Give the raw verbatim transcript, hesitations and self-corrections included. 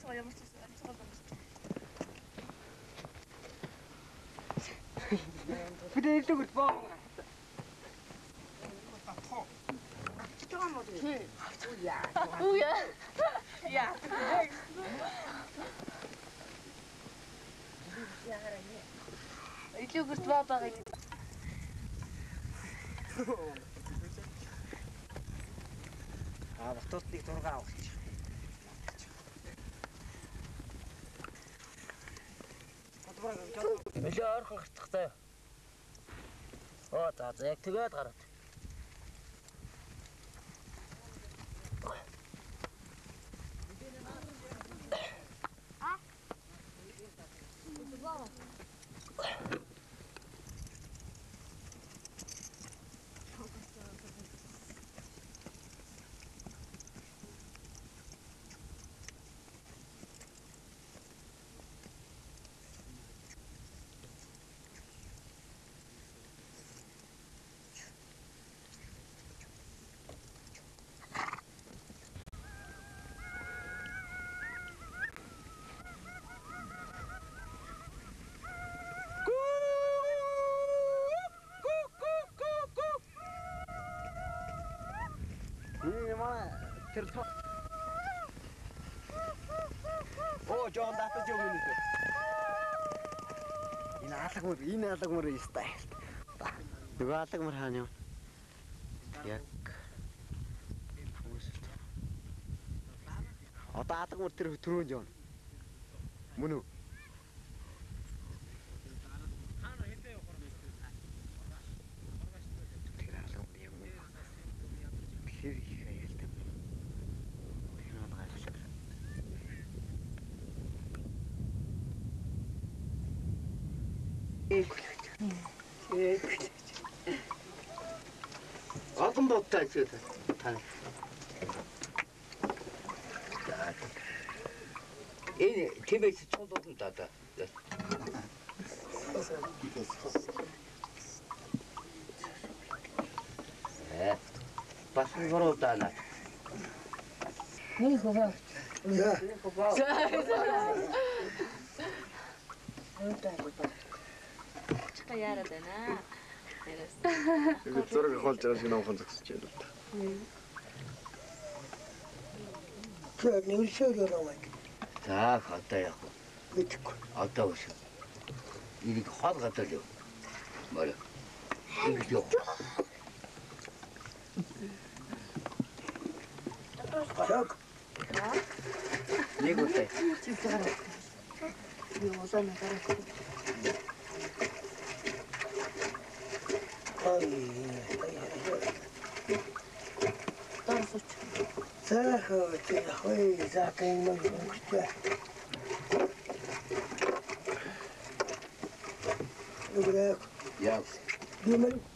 صغير مش صغير بدي تقول فوق ويا ويا يا يتلو قلت بابا غير هذا اخترت لي ترقع وقت مش أرخ اختختها أوه تعطيك تقعد غلط Оо Жон татаж өгнө үү? Энэ алгамар, энэ алгамар стайл. Нөгөө алгамар хаана юм? Яг одоо алгамар тэр түрүүн Жон. Мөн үү? Тэр алгамар юм уу? Тэр их айлтай. Тэр нь гайхалтай. Aldım da otta içiyordu. Tanı. İyi, tebesi çoğuldum da da. Evet. Başka var oldu ana. Ne baba? Ya. Çıkayara dena. 이거 저렇게 걸자가 지나고 혼자 쓰지도. 저 뉴스에 나와. 자, 갔다 야고. 그치고. 갔다 오셔. 이렇게 화도 갖다 줘. 말이야. 이렇게 줘. 자. 이거 때. 진짜 가라. 이거 오산에 가라. طرف ساخت يا اخوي زاكين من وقتها نقول لك يا ديما